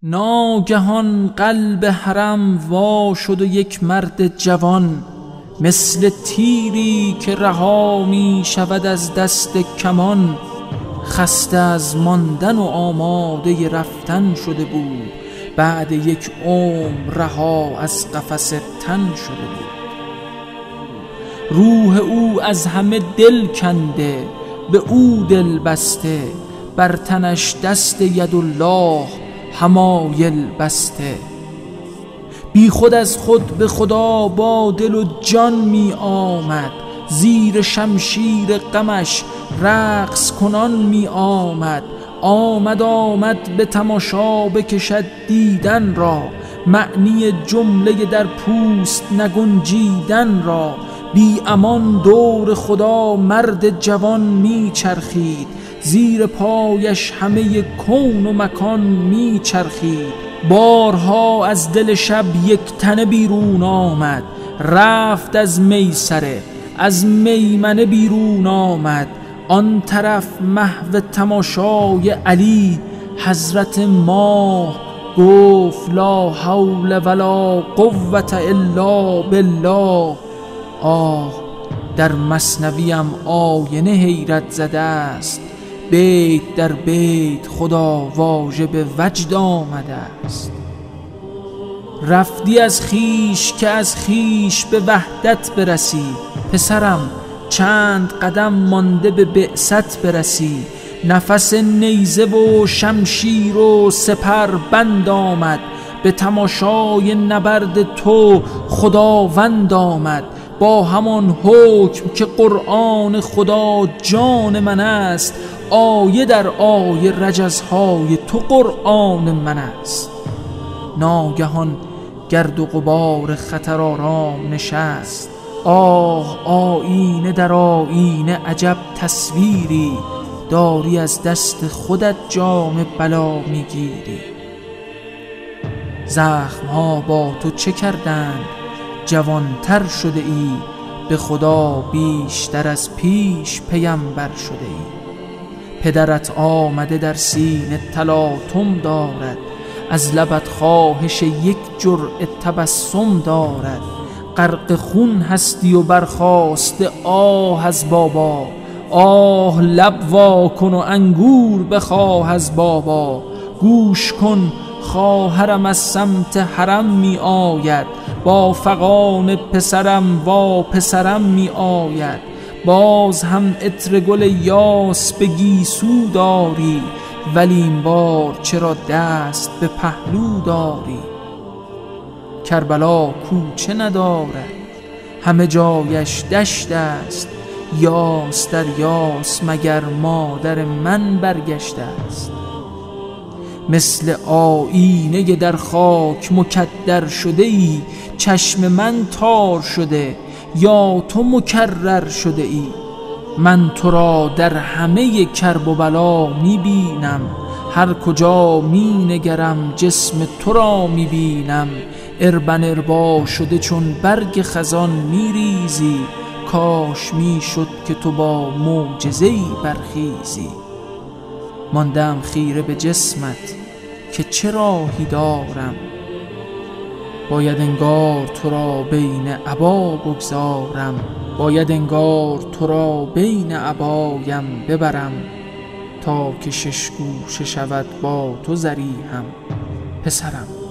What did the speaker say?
ناگهان قلب حرم وا شد و یک مرد جوان، مثل تیری که رها می شود از دست کمان. خسته از ماندن و آماده رفتن شده بود، بعد یک عمر رها از قفس تن شده بود. روح او از همه دل کنده، به او دل بسته، بر تنش دست یدالله حمایل بسته. بی خود از خود به خدا با دل و جان می آمد، زیر شمشیر غمش رقص کنان می آمد. آمد به تماشا بکشد دیدن را، معنی جمله در پوست نگنجیدن را. بی امان دور خدا مرد جوان می چرخید، زیر پایش همه کون و مکان می چرخید. بارها از دل شب یک تنه بیرون آمد، رفت از میسره از میمنه بیرون آمد. آن طرف محو تماشای علی حضرت ماه گفت لا حول ولا قوة الا بالله. آه در مثنویم آینه حیرت زده است، بیت در بیت خدا واجب وجد آمده است. رفتی از خیش که از خیش به وحدت برسی، پسرم چند قدم مانده به بعثت برسی. نفس نیزه و شمشیر و سپر بند آمد، به تماشای نبرد تو خداوند آمد. با همان حکم که قرآن خدا جان من است، آیه در آیه رجزهای تو قرآن من است. ناگهان گرد و غبار خطر آرام نشست، آه آینه در آینه عجب تصویری، داری از دست خودت جام بلا میگیری. زخمها با تو چه کردند جوانتر شده ای، به خدا بیشتر از پیش پیمبر شده ای. پدرت آمده در سینه تلاطم دارد، از لبت خواهش یک جرعه تبسم دارد. غرق خون هستی و برخاسته آه از بابا، آه لب وا کن و انگور بخواه از بابا. گوش کن خواهرم از سمت حرم می آید، با فغان پسرم و پسرم می آید. باز هم عطر گل یاس به گیسو داری، ولی این بار چرا دست به پهلو داری؟ کربلا کوچه ندارد، همه جایش دشت است. یاس در یاس مگر مادر من برگشته است. مثل آینه در خاک مکدر شده ای، چشم من تار شده یا تو مکرر شده ای. من تو را در همه کرب و بلا می بینم، هر کجا می نگرم جسم تو را می بینم. اربن اربا شده چون برگ خزان می ریزی، کاش می شد که تو با معجزه‌ای برخیزی. ماندم خیره به جسمت که چه راهی دارم، باید انگار تو را بین عبا بگذارم. باید انگار تو را بین عبایم ببرم، تا که شش گوشه شود با تو ضریحم پسرم.